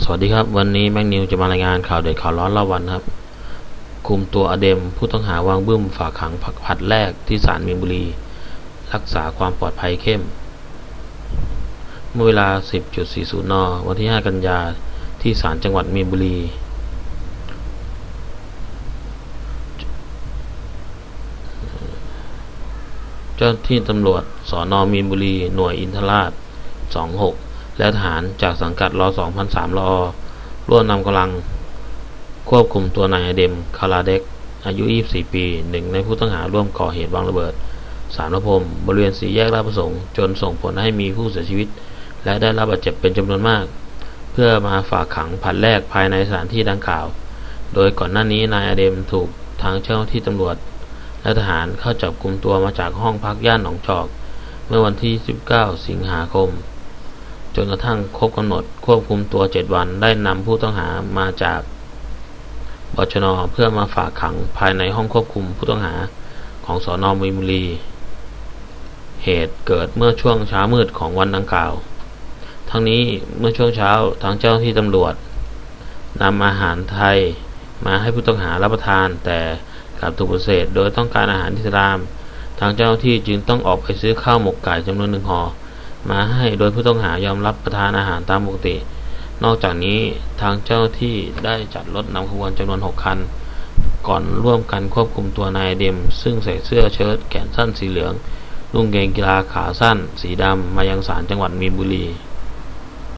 สวัสดีครับวันนี้แม็กนิวจะมารายงานข่าวเด็ดข่าวร้อนรอบวันครับคุมตัวอเดมผู้ต้องหาวางบึ้มฝากขังผลัดแรกที่ศาลมีนบุรีรักษาความปลอดภัยเข้มเมื่อเวลา 10.40 น.วันที่ 5 กันยาที่ศาลจังหวัดมีนบุรีเจ้าที่ตำรวจสน.มีนบุรีหน่วยอินทราช26และทหารจากสังกัดร2,300 ร.ร่วมนำกำลังควบคุมตัวนายอเดมคาราเด็กอายุ 24 ปีหนึ่งในผู้ต้องหาร่วมก่อเหตุวางระเบิดสารพระพรหมบริเวณสี่แยกราชประสงค์จนส่งผลให้มีผู้เสียชีวิตและได้รับบาดเจ็บเป็นจำนวนมากเพื่อมาฝากขังผลัดแรกภายในสถานที่ดังกล่าวโดยก่อนหน้านี้นายอเดมถูกทางเจ้าหน้าที่ตำรวจและทหารเข้าจับกุมตัวมาจากห้องพักย่านหนองจอกเมื่อวันที่ 19 สิงหาคมจนกระทั่งครบกำหนดควบคุมตัว 7 วันได้นำผู้ต้องหามาจากบชน.เพื่อมาฝากขังภายในห้องควบคุมผู้ต้องหาของสน.มีนบุรีเหตุเกิดเมื่อช่วงเช้ามืดของวันดังกล่าวทั้งนี้เมื่อช่วงเช้าทางเจ้าหน้าที่ตำรวจนำอาหารไทยมาให้ผู้ต้องหารับประทานแต่กลับถูกปฏิเสธโดยต้องการอาหารอิสลามทางเจ้าหน้าที่จึงต้องออกไปซื้อข้าวหมกไก่จำนวน1 ห่อมาให้โดยผู้ต้องหายอมรับประทานอาหารตามปกตินอกจากนี้ทางเจ้าหน้าที่ได้จัดรถนำขบวนจำนวน6 คันก่อนร่วมกันควบคุมตัวนายเดมซึ่งใส่เสื้อเชิ้ตแขนสั้นสีเหลืองนุ่งกางเกงกีฬาขาสั้นสีดำมายังศาลจังหวัดมีนบุรี